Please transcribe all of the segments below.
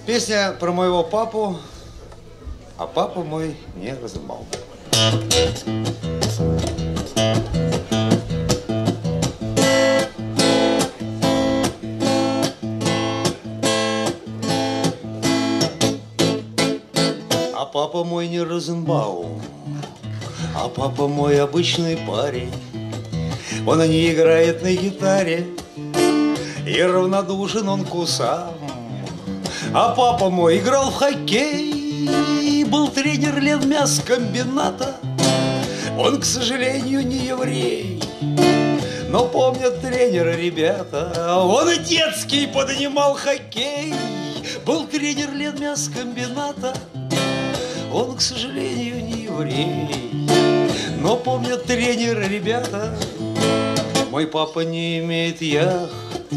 Песня про моего папу, а папа мой не Розенбаум. А папа мой не Розенбаум, а папа мой обычный парень. Он не играет на гитаре, и равнодушен он к усам. А папа мой играл в хоккей, был тренер Ленмяскомбината. Он, к сожалению, не еврей, но помнят тренера ребята. Он и детский поднимал хоккей, был тренер Ленмяскомбината. Он, к сожалению, не еврей, но помнят тренера ребята. Мой папа не имеет яхт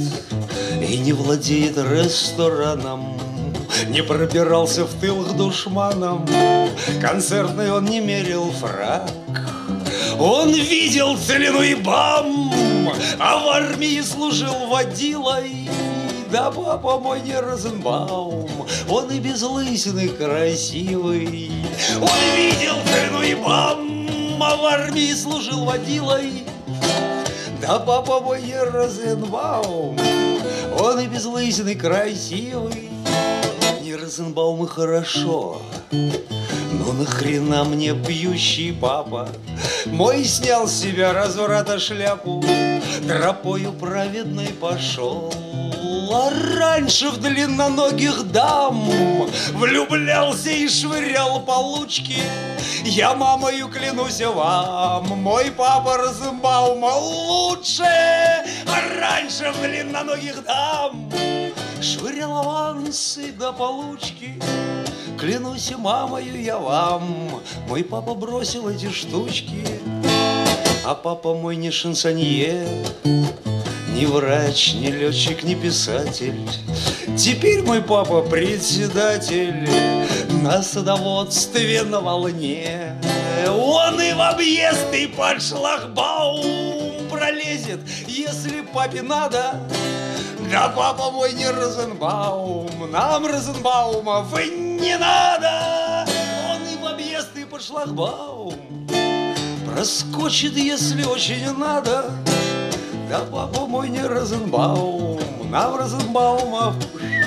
и не владеет рестораном, не пробирался в тыл к душманам, концертный он не мерил фрак. Он видел целину и бам, а в армии служил водилой. Да папа мой не Розенбаум, он и без лысины красивый. Он видел целину и бам, а в армии служил водилой. Да папа мой не Розенбаум, он и без лысины красивый. Не Розенбаум и хорошо, но нахрена мне пьющий папа? Мой снял с себя разврата шляпу, тропою праведной пошел. А раньше в длинноногих дам влюблялся и швырял получки. Я мамою клянусь вам, мой папа Розенбаум лучше. А раньше в длинноногих дам швырял авансы до получки. Клянусь мамою я вам, мой папа бросил эти штучки. А папа мой не шансонье, ни врач, ни летчик, ни писатель. Теперь мой папа председатель на садоводстве на волне. Он и в объезд, и под шлагбаум пролезет, если папе надо. Да папа мой не Розенбаум, нам Розенбаумов и не надо. Он и в объезд, и под шлагбаум проскочит, если очень надо. Да папа мой не Розенбаум, нам Розенбаумов.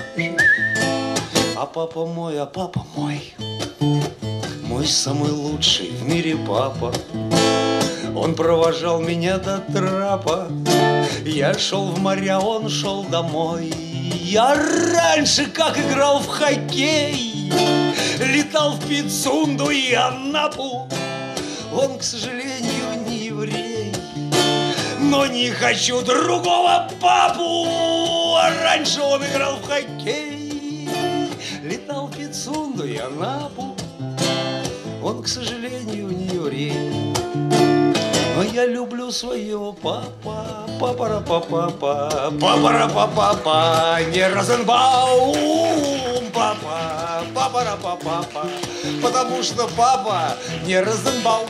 А папа мой, мой самый лучший в мире папа. Он провожал меня до трапа. Я шел в моря, он шел домой. Я раньше как играл в хоккей, летал в Пицунду и Анапу. Он, к сожалению, не еврей, но не хочу другого папу. А раньше он играл в хоккей, летал в Пицунду и Анапу. Он, к сожалению, не еврей, но я люблю своего папа. Папара-папа, папара-папа, не Розенбаум, папа, папара-папа, потому что папа не Розенбаум.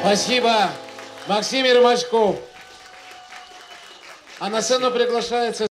Спасибо, Максим Ермачков. А на сцену приглашается